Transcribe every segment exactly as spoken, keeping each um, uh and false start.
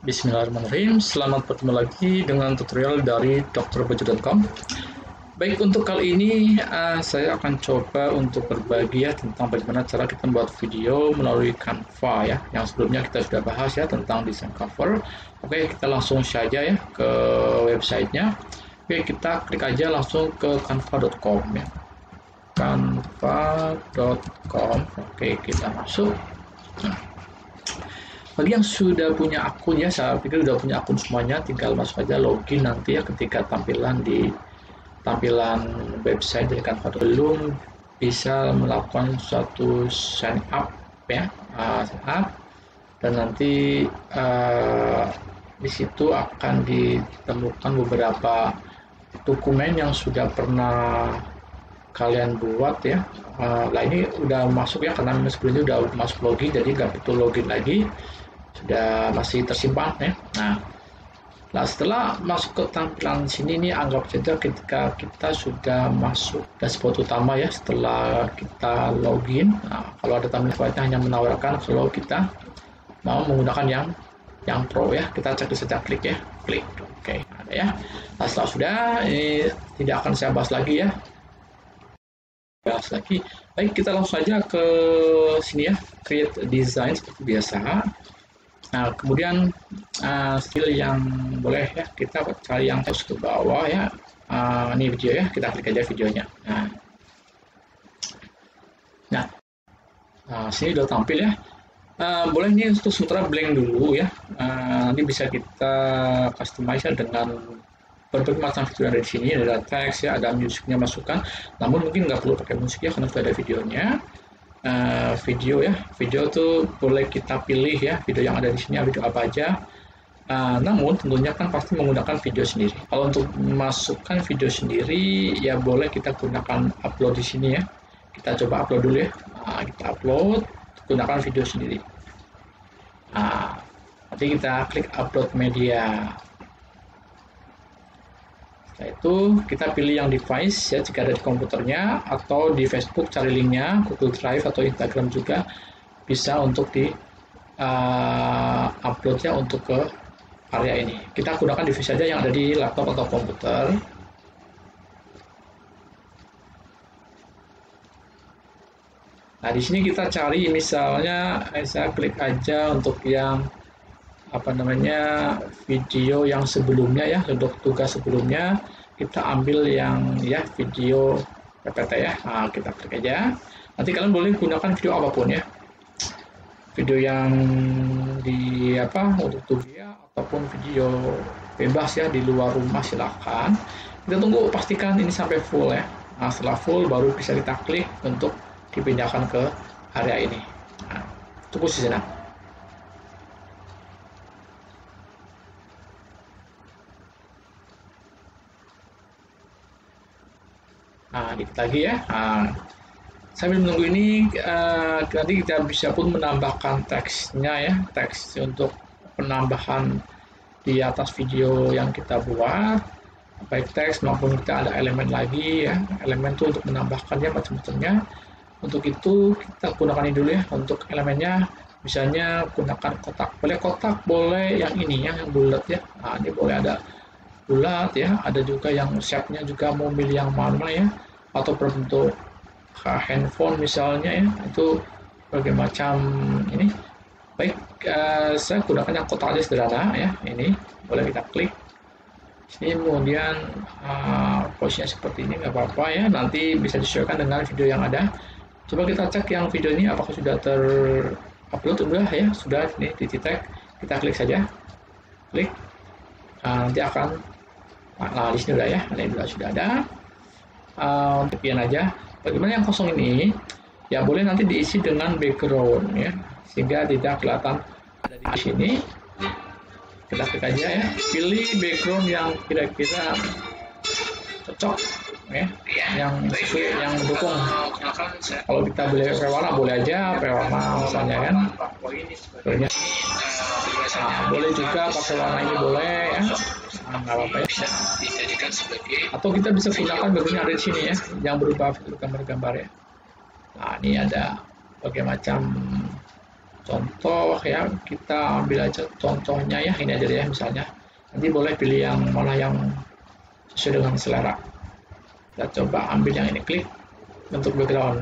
Bismillahirrahmanirrahim. Selamat bertemu lagi dengan tutorial dari dokter baju titik com. Baik, untuk kali ini uh, saya akan coba untuk berbagi ya tentang bagaimana cara kita membuat video melalui Canva ya. Yang sebelumnya kita sudah bahas ya tentang desain cover. Oke, kita langsung saja ya ke websitenya. Oke, kita klik aja langsung ke canva titik com ya. canva titik com. Oke, kita masuk. Nah, bagi yang sudah punya akun ya, saya pikir sudah punya akun semuanya, tinggal masuk aja login nanti ya ketika tampilan di tampilan website dari Canva. Belum bisa melakukan suatu sign up ya, uh, sign up, dan nanti uh, di situ akan ditemukan beberapa dokumen yang sudah pernah kalian buat ya. Uh, nah ini udah masuk ya, karena sebelumnya udah masuk login, jadi nggak perlu login lagi, sudah masih tersimpan ya. Nah, nah setelah masuk ke tampilan sini nih, anggap saja ketika kita sudah masuk dashboard utama ya, setelah kita login. Nah, kalau ada tampilan hanya menawarkan kalau kita mau menggunakan yang yang pro ya, kita cek saja, klik ya, klik. Oke, ada ya. Nah, setelah sudah, ini tidak akan saya bahas lagi ya. Bahas lagi. Baik, kita langsung saja ke sini ya, create design seperti biasa. Nah, kemudian uh, skill yang boleh ya, kita cari yang terus ke bawah ya. Uh, ini video ya, kita klik aja videonya. Nah, nah, nah sini udah tampil ya. Uh, boleh nih untuk sementara blank dulu ya. Uh, ini bisa kita customize ya dengan berbagai macam fitur yang ada di sini. Ada teks ya, ada musiknya masukkan. Namun mungkin nggak perlu pakai musik ya, karena sudah ada videonya. Uh, video ya, video tuh boleh kita pilih ya, video yang ada di sini video apa aja. Uh, namun tentunya kan pasti menggunakan video sendiri. Kalau untuk memasukkan video sendiri ya boleh kita gunakan upload di sini ya. Kita coba upload dulu ya. Nah, kita upload, gunakan video sendiri. Nah, nanti kita klik upload media. Setelah itu kita pilih yang device ya, jika ada di komputernya, atau di Facebook cari linknya, Google Drive atau Instagram juga bisa untuk di uh, uploadnya untuk ke area ini. Kita gunakan device saja yang ada di laptop atau komputer. Nah, di sini kita cari misalnya, saya klik aja untuk yang apa namanya video yang sebelumnya ya, untuk tugas sebelumnya kita ambil yang ya video P P T ya. Nah, kita klik aja. Nanti kalian boleh gunakan video apapun ya, video yang di apa untuk tugas ataupun video bebas ya di luar rumah, silakan. Kita tunggu pastikan ini sampai full ya. Nah, setelah full baru bisa kita klik untuk dipindahkan ke area ini. Nah, tunggu sejenak. Nah, dikit lagi ya. Nah, sambil menunggu ini, uh, nanti kita bisa pun menambahkan teksnya ya, teks untuk penambahan di atas video yang kita buat, baik teks maupun kita ada elemen lagi ya, elemen itu untuk menambahkannya macam-macamnya. Untuk itu kita gunakan ini dulu ya, untuk elemennya misalnya gunakan kotak, boleh kotak, boleh yang ini yang bulat ya. Nah, ini boleh ada bulat ya, ada juga yang shape-nya juga mau milih yang mana ya, atau berbentuk handphone misalnya ya, itu berbagai macam ini. Baik, uh, saya gunakan yang kotak aja sederhana ya, ini boleh kita klik sini, kemudian uh, posisinya seperti ini, nggak apa-apa ya, nanti bisa disesuaikan dengan video yang ada. Coba kita cek yang video ini apakah sudah terupload. Udah ya, sudah, ini di titik, kita klik saja, klik. Nah, nanti akan, nah di sini udah ya, ini udah sudah ada. Uh, Sekian aja. Bagaimana yang kosong ini ya, boleh nanti diisi dengan background ya, sehingga tidak kelihatan ada di sini. Kita klik aja ya, pilih background yang kira-kira cocok ya, yang sesuai, yang mendukung. Kalau kita boleh pewarna boleh aja, pewarna misalnya kan. Nah, boleh juga pakai warna ini boleh ya. Nah, nggak apa-apa ya. Atau kita bisa gunakan bagian ada di sini ya, yang berubah gambar-gambar ya. Nah, ini ada berbagai macam contoh ya, kita ambil aja contohnya ya, ini aja deh ya misalnya. Nanti boleh pilih yang mana yang sesuai dengan selera. Kita coba ambil yang ini, klik bentuk background.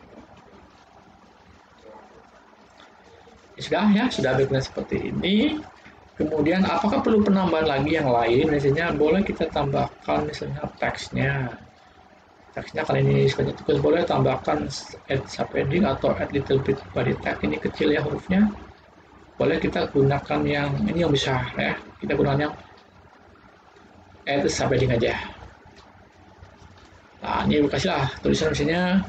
Sudah ya, sudah background seperti ini. Kemudian apakah perlu penambahan lagi yang lain? Misalnya boleh kita tambahkan misalnya teksnya. Teksnya kali ini sekali tugas boleh tambahkan add subheading atau add little bit body tag. Ini kecil ya hurufnya. Boleh kita gunakan yang ini yang besar ya. Kita gunakan yang add subheading aja. Nah ini kasihlah tulisan misalnya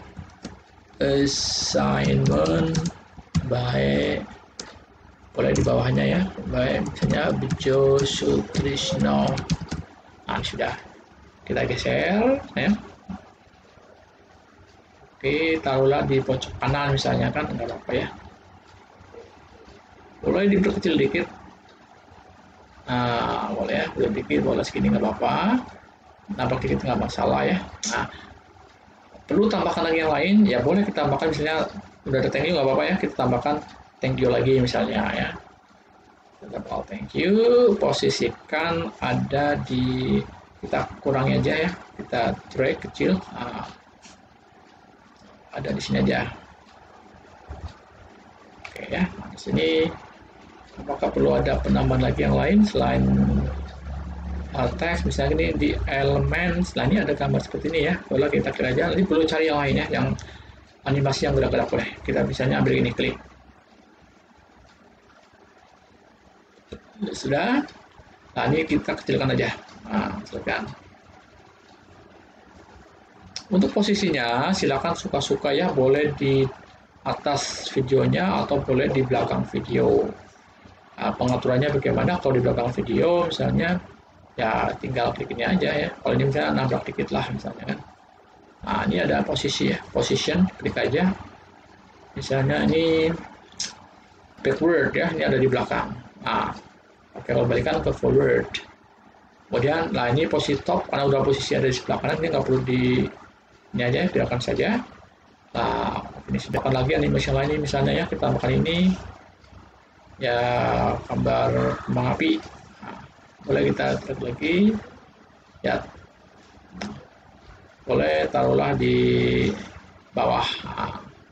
assignment by, boleh di bawahnya ya, by misalnya Bejo Sutrisno. Nah sudah, kita geser ya. Oke, taruhlah di pojok kanan misalnya, kan nggak apa-apa ya. Boleh diperkecil dikit. Nah, boleh ya, boleh dikit, boleh segini nggak apa-apa. Nampak dikit nggak masalah ya. Nah, perlu tambahkan lagi yang lain, ya boleh kita tambahkan misalnya udah ada thank you nggak apa-apa ya, kita tambahkan thank you lagi misalnya ya. Kita tambah thank you, posisikan ada di, kita kurangi aja ya, kita drag kecil. Nah, ada di sini aja. Oke ya, nah, di sini apakah perlu ada penambahan lagi yang lain selain uh, teks, misalnya ini di elemen, setelah ini ada gambar seperti ini ya, boleh kita klik aja. Nanti perlu cari yang lain ya, yang animasi yang gerak-gerak boleh. Kita misalnya ambil ini, klik. Sudah. Nah ini kita kecilkan aja. Nah, kecilkan. Untuk posisinya silakan suka-suka ya, boleh di atas videonya atau boleh di belakang video. Nah, pengaturannya bagaimana kalau di belakang video misalnya ya tinggal klik ini aja ya. Kalau ini misalnya nabrak dikit lah misalnya kan. Nah ini ada posisi ya, position, klik aja. Misalnya ini backward ya, ini ada di belakang. Nah, oke, kalau balikan ke forward. Kemudian, nah ini posisi top karena udah posisi ada di sebelah kanan, ini nggak perlu di ini aja, biarkan saja. Nah, ini sediakan lagi animasi lain misalnya ya, kita tambahkan ini ya, gambar kembang api. Nah, boleh kita drag lagi ya, boleh taruhlah di bawah. Nah,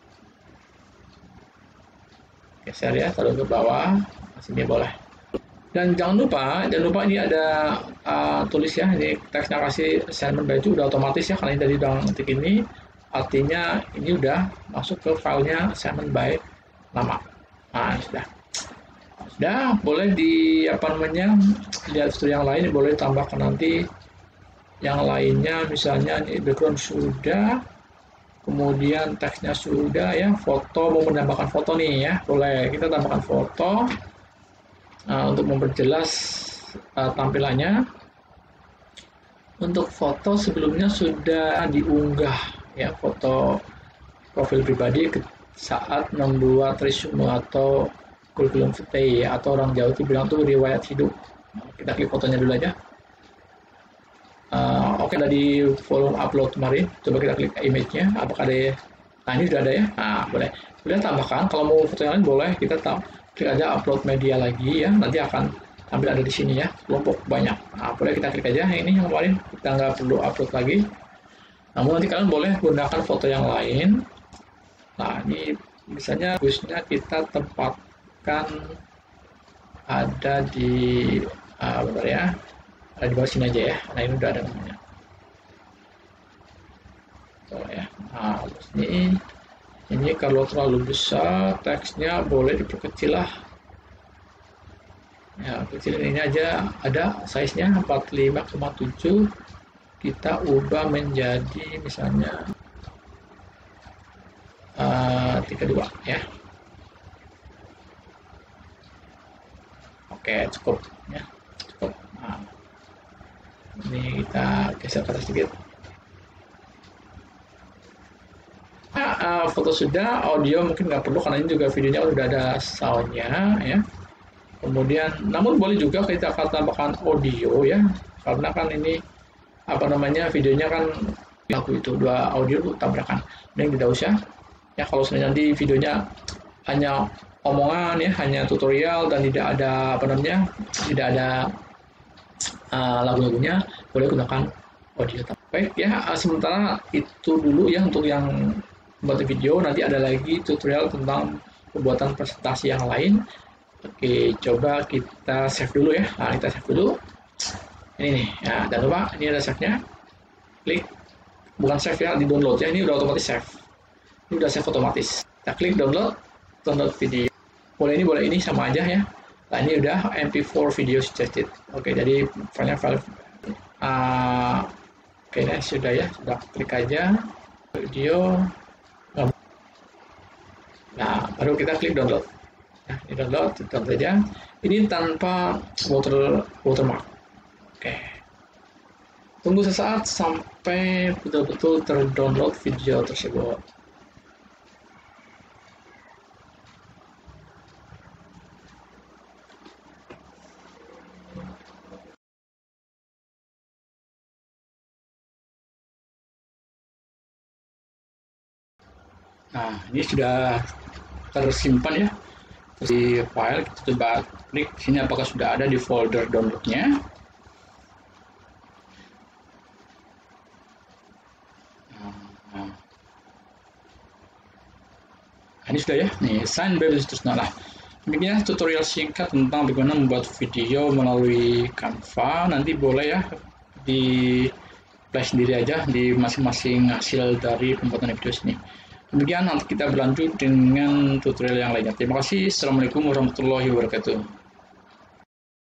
geser ya, taruh ke bawah, sini boleh. Dan jangan lupa, jangan lupa ini ada uh, tulis ya, ini teksnya kasih assignment by itu udah otomatis ya, karena ini tadi udah ngetik ini, artinya ini udah masuk ke filenya assignment by nama. Nah sudah, sudah boleh di apa namanya, lihat fitur yang lain, boleh tambahkan nanti yang lainnya, misalnya ini background sudah, kemudian teksnya sudah ya, foto, mau menambahkan foto nih ya, boleh kita tambahkan foto. Nah, untuk memperjelas uh, tampilannya, untuk foto sebelumnya sudah diunggah ya, foto profil pribadi saat membuat resume atau kurikulum vitae ya, atau orang Jawa itu bilang tuh riwayat hidup. Nah, kita klik fotonya dulu aja. Uh, Oke, okay, dari volume upload kemarin, coba kita klik image-nya, apakah ada? Nah ini sudah ada ya. Nah boleh, boleh tambahkan. Kalau mau foto yang lain boleh kita tambah. Klik aja upload media lagi ya, nanti akan tampil ada di sini ya, kelompok banyak. Nah, boleh kita klik aja ini yang kemarin, kita nggak perlu upload lagi. Namun nanti kalian boleh gunakan foto yang lain. Nah ini misalnya busnya kita tempatkan ada di uh, bentar ya, ada di bawah sini aja ya. Nah ini udah ada namanya. Tuh ya. Nah ini ini kalau terlalu besar teksnya boleh diperkecil lah ya, kecilin ini aja, ada size nya empat puluh lima koma tujuh, kita ubah menjadi misalnya uh, tiga puluh dua ya. Oke cukup ya, cukup. Nah, ini kita geser ke atas sedikit. Uh, foto sudah, audio mungkin nggak perlu karena ini juga videonya udah ada soundnya ya. Kemudian, namun boleh juga kita akan tambahkan audio ya, karena kan ini apa namanya videonya kan lagu itu dua audio tabrakan, ini tidak usah ya. Kalau sebenarnya nanti videonya hanya omongan ya, hanya tutorial dan tidak ada apa namanya, tidak ada uh, lagu-lagunya, boleh gunakan audio. Baik ya, uh, sementara itu dulu ya untuk yang membuat video. Nanti ada lagi tutorial tentang pembuatan presentasi yang lain. Oke, coba kita save dulu ya. Nah, kita save dulu. Ini nih, ya, jangan lupa ini ada save-nya. Klik, bukan save ya, di download ya. Ini udah otomatis save. Ini udah save otomatis. Kita klik download, download video. Boleh ini, boleh ini, sama aja ya. Nah, ini udah M P four video suggested. Oke, jadi filenya file. Uh, Oke, ini sudah ya, sudah klik aja video. Nah, baru kita klik download. Nah, ini download, download saja. Ini tanpa water watermark. Oke. Tunggu sesaat sampai betul-betul terdownload video tersebut. Nah, ini sudah tersimpan ya di file. Kita coba klik sini apakah sudah ada di folder downloadnya. Nah, ini sudah ya, nih sign by seterusnya lah. Demikian tutorial singkat tentang bagaimana membuat video melalui Canva. Nanti boleh ya di play sendiri aja di masing-masing hasil dari pembuatan video sini. Demikian, nanti kita berlanjut dengan tutorial yang lainnya. Terima kasih. Assalamualaikum warahmatullahi wabarakatuh.